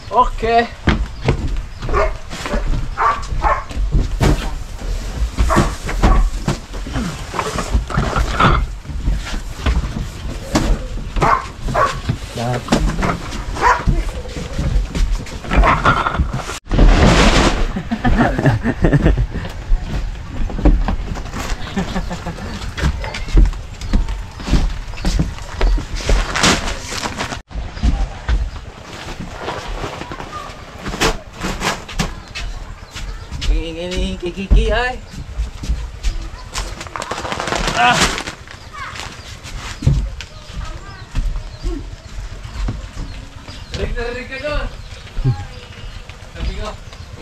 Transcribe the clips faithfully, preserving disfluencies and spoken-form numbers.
Okay. Ini kiki ay. Ah. Rik na rik ka doon. Sabi ko.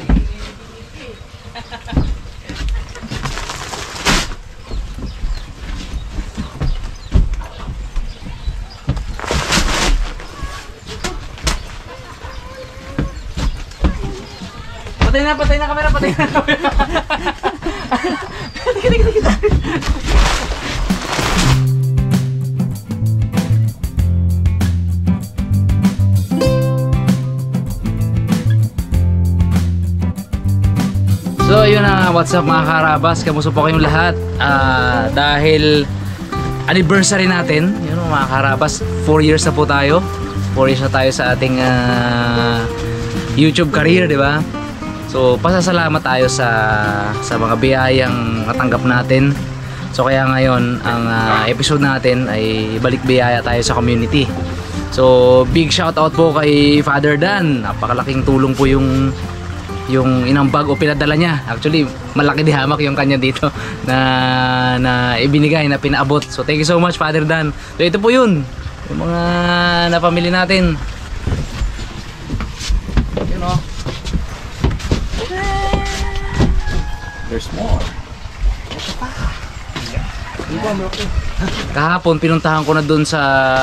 Patay na, patay na kamera, patay na kamera. Kita, kita, kita. So yun na, what's up mga karabas, kamusta po kayong lahat? Uh, dahil anniversary natin, yun mga karabas, four years na po tayo. four years na tayo sa ating uh, YouTube career, di ba? So pasasalamat tayo sa sa mga biyayang natanggap natin. So kaya ngayon ang uh, episode natin ay balik biyaya tayo sa community. So big shout out po kay Father Dan. Napakalaking tulong po yung yung inambag o pinadala niya. Actually malaki di hamak yung kanya dito na na ibinigay, na pinaabot. So thank you so much Father Dan. So ito po yun, yung mga napamili natin. You know, there's more. Kahapon pinuntahan ko na dun sa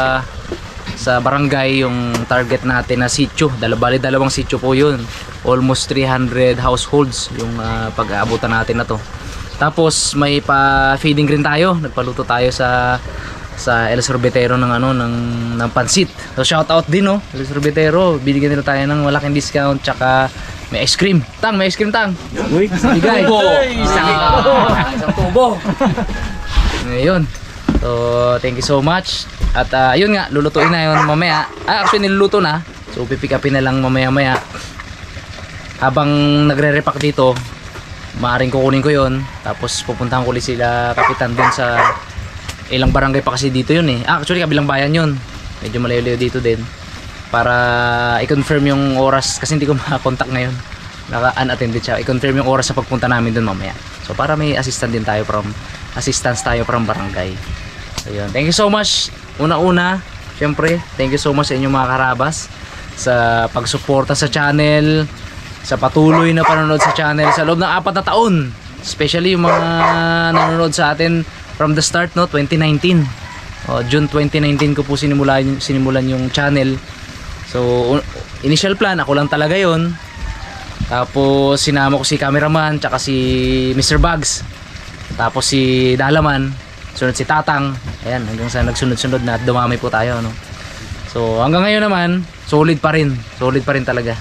sa barangay yung target natin na sitio. Dalabali dalawang sitio po yun. Almost three hundred households yung uh, pag-aabutan natin na to. Tapos may pa-feeding rin tayo. Nagpaluto tayo sa sa El Sorbetero ng ano ng ng pansit. So shout out din no, El Sorbetero. Binigyan nila tayo ng malaking discount, tsaka may ice cream. Tang, may ice cream tang. Uy, bigay. Isang uh, isang tubo. Ngayon. So, thank you so much. At uh, yun nga, lulutuin na yun mamaya. Ah, actually niluluto na. So, pipick upin na lang mamaya-maya. Habang nagre-repack dito, maaaring kukunin ko yun. Tapos pupuntahan ko ulit sila kapitan dun sa ilang barangay pa kasi dito yun eh. Ah, actually kabilang bayan yun. Medyo malayo-layo dito din. Para i-confirm yung oras kasi hindi ko makakontak ngayon, naka-unattended siya. I-confirm yung oras sa pagpunta namin dun mamaya. So para may assistant din tayo from assistance tayo from barangay. So yun, thank you so much. Una-una, syempre thank you so much sa inyong mga karabas sa pagsuporta sa channel, sa patuloy na panonood sa channel sa loob ng apat na taon. Especially yung mga nanonood sa atin from the start, no, twenty nineteen. Oh, June twenty nineteen ko po sinimulan, sinimulan yung channel. So initial plan ako lang talaga yon. Tapos sinama ko si cameraman, tsaka si Mister Bugs, tapos si Dalaman, sunod si Tatang. Ayan, hanggang sa nagsunod-sunod na dumami po tayo, no? So hanggang ngayon naman solid pa rin, solid pa rin talaga.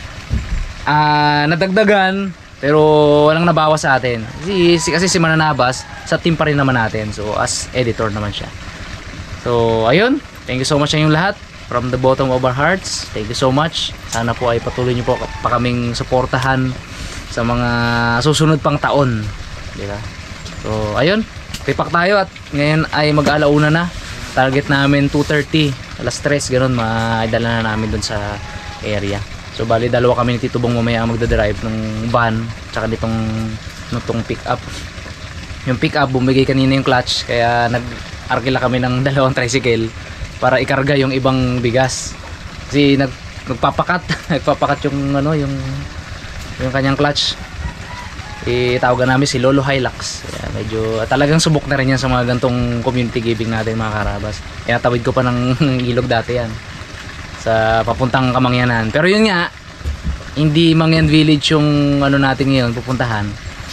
Ah, uh, nadagdagan pero walang nabawas sa atin. Kasi, kasi si Mananabas sa team pa rin naman natin. So as editor naman siya. So ayun, thank you so much sa inyong lahat. From the bottom of our hearts, thank you so much. Sana po ay patuloy niyo po pa kaming suportahan sa mga susunod pang taon, di ba? So ayun, pipak tayo at ngayon ay mag-alauna na. Target namin two thirty, alas tres, ganun, maidala na namin dun sa area. So bali dalawa kami ni Tito Bong mamaya ang magdadrive ng van tsaka nitong nitong pick up. Yung pick up bumigay kanina yung clutch, kaya nag-arkila kami ng dalawang tricycle para ikarga yung ibang bigas. Kasi nag nagpapakat, nagpapakat yung ano, yung yung kanyang clutch. Itawagan namin si Lolo Hilux. Kaya medyo talagang subok na rin yan sa mga gantong community giving natin mga karabas. Kaya tawid ko pa ng ilog dati yan sa papuntang Kamangyanan. Pero yun nga, hindi Mangyan Village yung ano natin ngayon pupuntahan.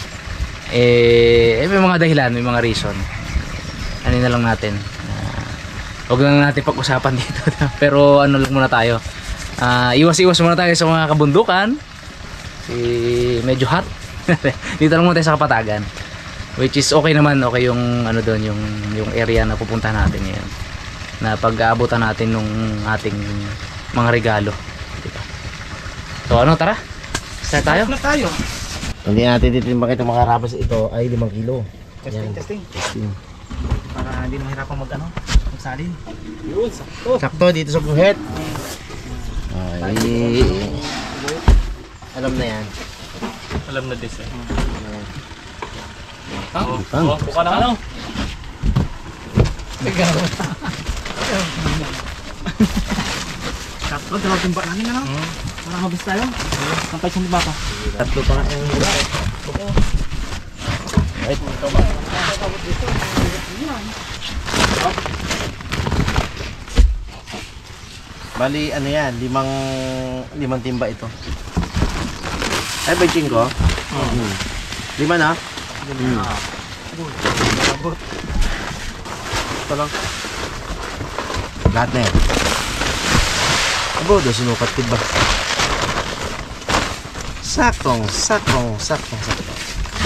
Eh, eh may mga dahilan, may mga reason. Ano na lang natin. Huwag lang natin pag-usapan dito. Pero ano lang muna tayo. Ah, iwas-iwas muna tayo sa mga kabundukan. Si medyo hot. Dito lang muna tayo sa kapatagan. Which is okay naman, okay yung ano doon, yung yung area na pupuntahan natin ngayon. Na pag-aabutan natin nung ating mga regalo. Diba? So ano, tara. Start tayo. Na tayo. Hindi natin titimbang itong mga karabas ito ay limang kilo. Testing, Yan. testing. Testing. Para hindi na mahirapan mag ano, magsalin. Yun, sakto. Sakto dito sa buhet. Ay, alam na yan. Alam na this eh. Tang. Oh, buka na ano? Sakto, dalawang timba namin ano? Para mabis tayo. Sampay sa timba pa. Tatlo pa nga yung gula. Right. Bali, ano yan? Limang, limang timba ito. Ay, benching ko? Hmm. Lima na? Hmm. Ito lang. Lahat na yan. Abo, doon sinukat tiba. Saktong, saktong, saktong, saktong.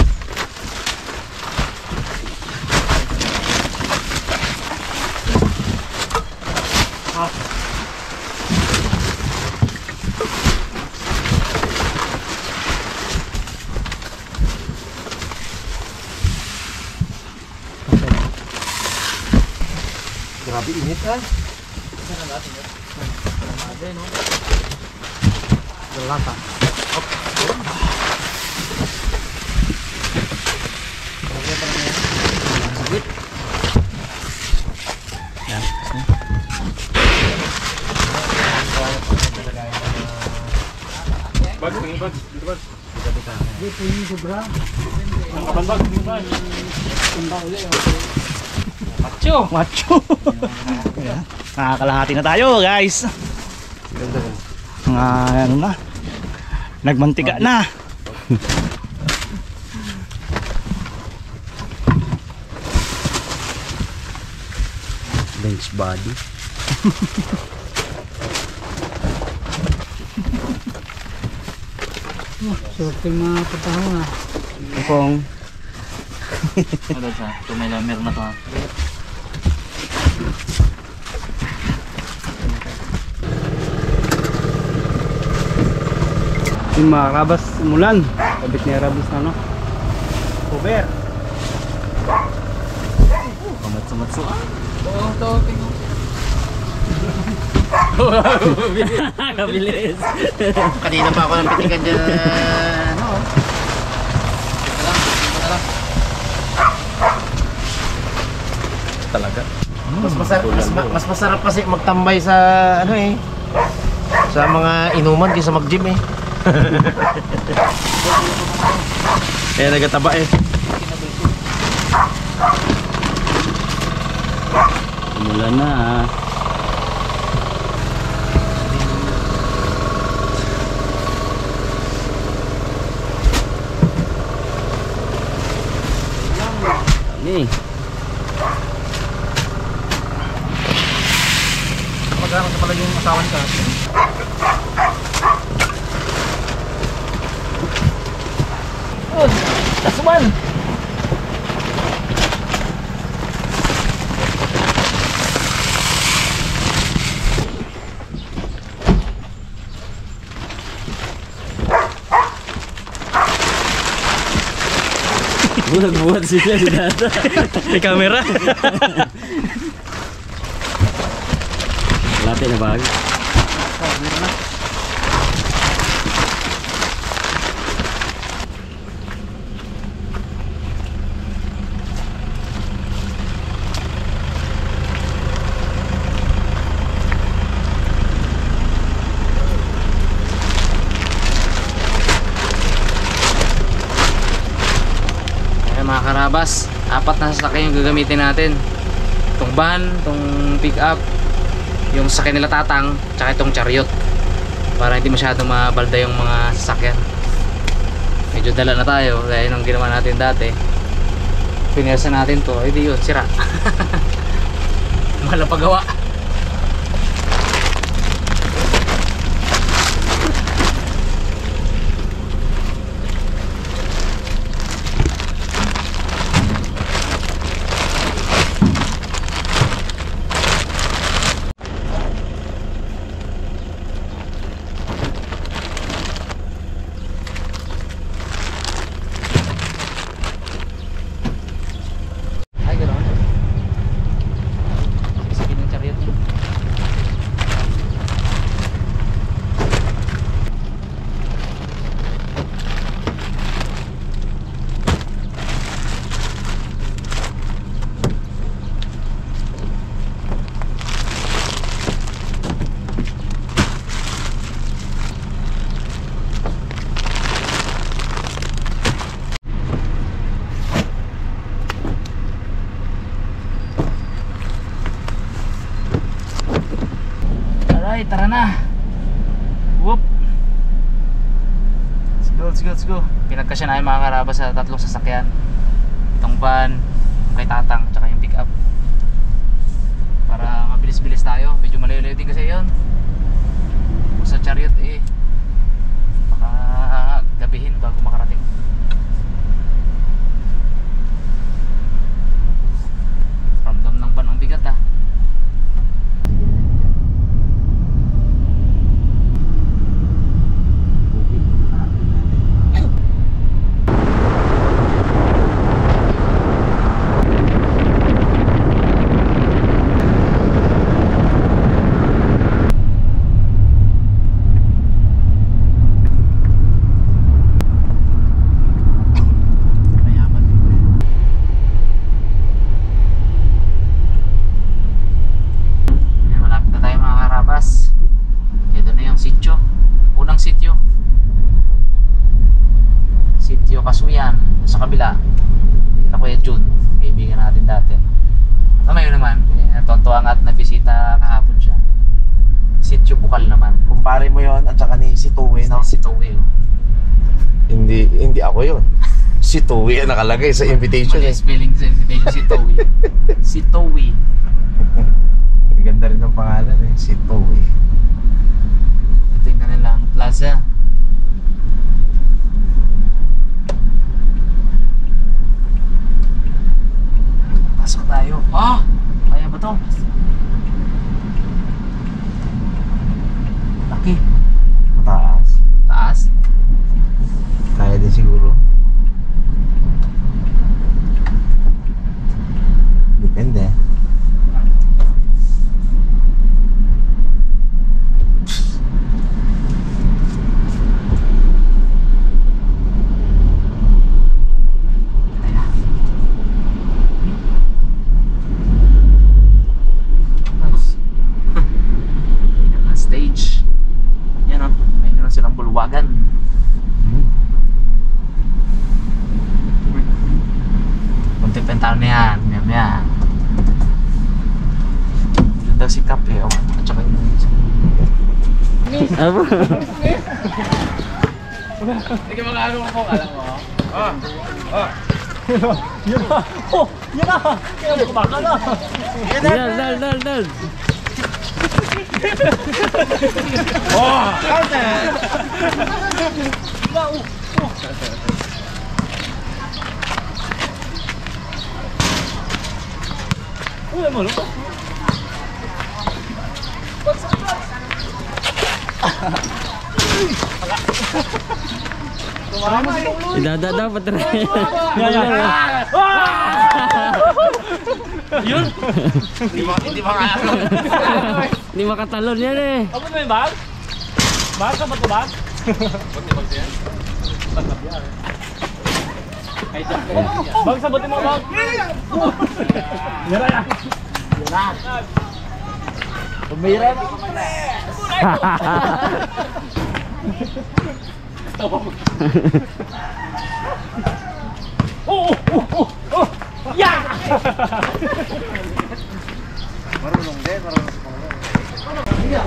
Grabe init ah. Galata. Bag, tingin bag, dito bag. Dito yung sobra. Ang kapan bag, tingin bag. Tumba uli. Macho! Macho! Nakakalahati na tayo guys. Mga ano na. Nagmantiga na. Bench body. Suot yung mga pataho na. Kung ano sa? Ito may lamer na to ha. Yung mga karabas umulan. Kabit niya karabas na no. Cover. Kamatsu-matsu. Oo, ito. Tingnan. Kabilis. Kanina pa ako ng pitikan dyan. Ano? Talaga. Mas masarap, mas, ma- mas masarap kasi magtambay sa ano eh. Sa mga inuman kaysa mag-gym eh. Kaya nagataba eh. Mula na. Ni. Magkano sa pala yung asawan ka? Oh, that's one. Buhat-buhat sila si Dada. May kamera. Lapit na bag. Oh, meron na. Mga karabas, apat na sasakyan yung gagamitin natin. Itong van, itong pick up, yung sasakyan nila Tatang, tsaka itong chariot, para hindi masyadong mabalda yung mga sasakyan. Medyo dala na tayo dahil nung ginawa natin dati, pinirsa natin to, hindi yun, sira. Malang pagawa. Alright, tara na. Whoop. Let's go, let's go, let's go. Pinagkasya namin mga karabas sa tatlong sasakyan. Itong van, kay Tatang, tsaka yung pick up. Para mabilis-bilis tayo. Medyo malayo-layo din kasi yun. Kung sa chariot eh, baka gabihin bago makarating. Ramdam ng van ang bigat ah. Kasuyan sa kabila na Kuya Jun, kaibigan natin dati. At ngayon naman, eh, tontuwa nga at nabisita kahapon siya. Sitio Bukal naman. Kumpare mo yon at saka ni si Tuwi, no? Si Towe. Hindi, hindi ako yon. Si Tuwi ang nakalagay sa invitation. Mali Eh. spelling sa invitation, si Towe. Si Towe. Ganda rin ang pangalan eh, si Tuwi. Ito yung kanilang plaza. Pasok tayo. Ah! Kaya ba to? Laki. Mataas. Taas. Kaya din siguro. Depende. Stage. Yan o. May naman silang bulwagan. Kunting pentalo na yan. Yan yan. Yun daw si Kap eh. Oh. At saka yun. Ano? Hindi ka mag-ano mo kung alam mo. Ah! Ah! Yan na! Oh! Yan na! Kaya mo kumaka na! Dal, dal, dal, dal. Oh! Counter! Uy, mo, no? Idada dapat rin. Yan, yan. Yun! Hindi makakalo. Hindi makatalon yan eh. Ano ba yung bag? Bag? Saan ba ito bag? Bag sa buti mo bag? Yara yan! Yara! Pumiran! Oh! Oh! Oh! Oh! Yeah! Marunong din, marunong sa pangalan.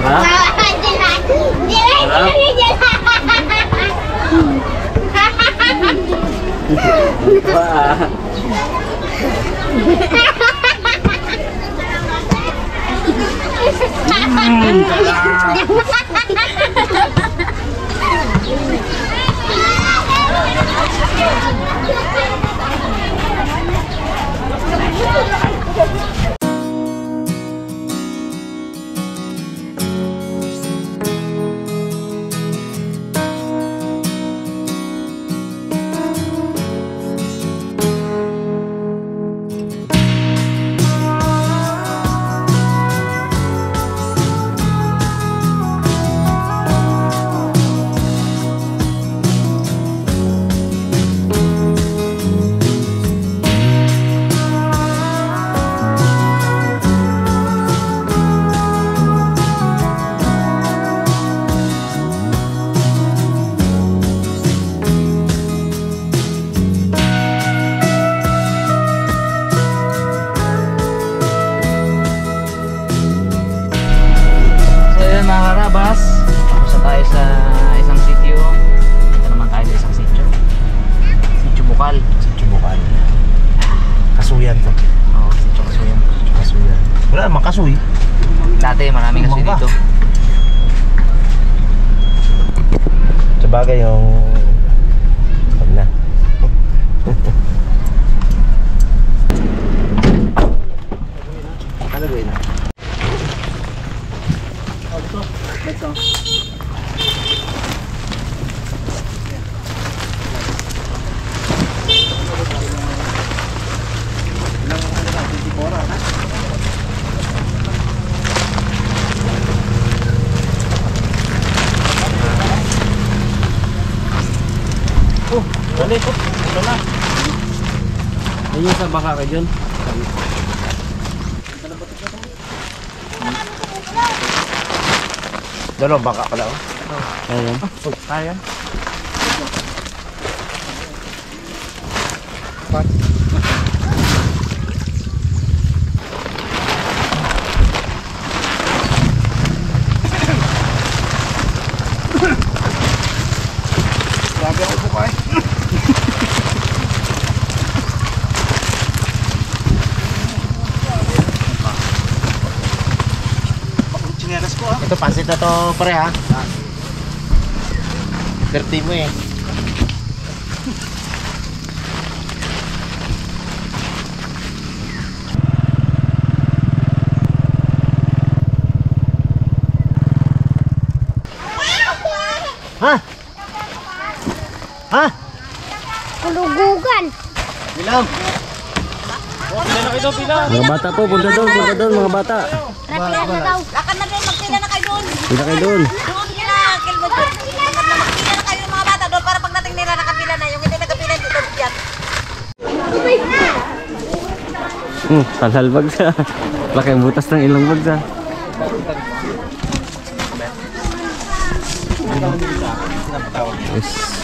Bas, tapos na tayo sa isang sitio. Ito naman tayo sa isang sitio. Sitio Bukal. Sitio Bukal. Kasuyan to. Oo, sitio Kasuyan. Kasuyan. Wala namang kasuy. Dati maraming kasuy Bumangga. dito. Sa bagay yung... Wag na. Ano gawin na? Oh, balik ko. Ito na. Ayun sa baka ka dyan. Dalo, baka pala oh. Ayun. Kaya. Grabe ako po kaya. Chinelas ko ah. Ito, pansit na to pare ha. Dirty mo eh. Ha? Ha? Kulugugan. Bilang. Ito pila. Mga bata po, punta doon, punta doon mga bata. Napila na daw. Lakad na din, magpila na kayo doon. Punta kayo doon. Doon nila, kilbad doon. Lakad na magpila na kayo ng mga bata doon para pagdating nila nakapila na. Yung hindi nakapila, hindi doon yan. Hmm, talhal bagsa. Laki ang butas ng ilang bagsa. Yes.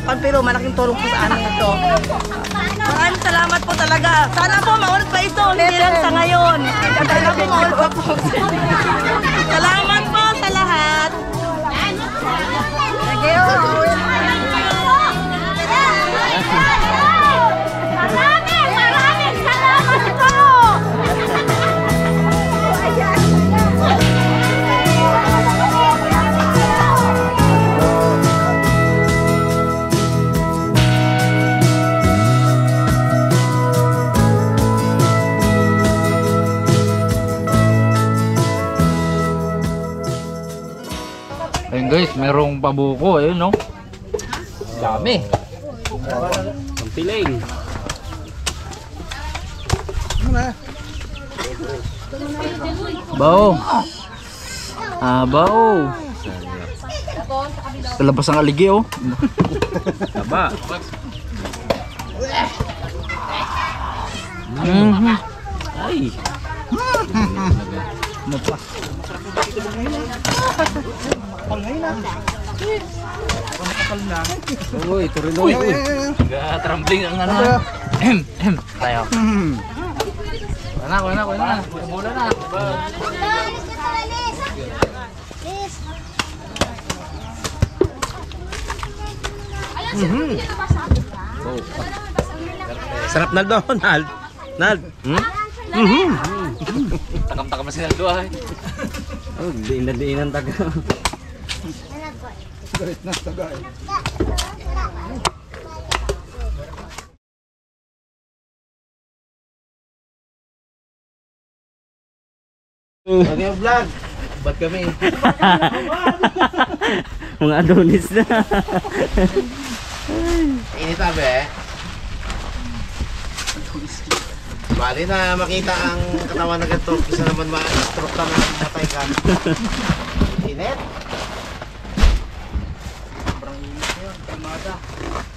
pero malaking tulong po sa amin ito. Maraming salamat po talaga. Sana po maulit pa ito, hindi lang sa ngayon. Sana po maulit pa po. Salamat po sa lahat. Thank you. Maraming, maraming salamat po! Ayun guys, merong pabuko, ayun no. Dami. Pampiling. Bao. Ah, bao. Kalabas ang aligi oh. Taba. Mhm. Ay. Uy, ito rin uy. Trembling ang ano. Ehem, ehem. Tayo. Kuha na, kuha na, kuha na. Mula na. Sarap Naldo, Nald. Nald. Hmm? Takam-takam na si Naldo ay. Oh, diin na diin ang taga. Okay, vlog. Ba't kami? Mga Adonis na. Init tabi eh. Bali na makita ang katawan na ganito. Isa naman ma-stroke ka na matay ka. Init? Sobrang init yun. Kamada.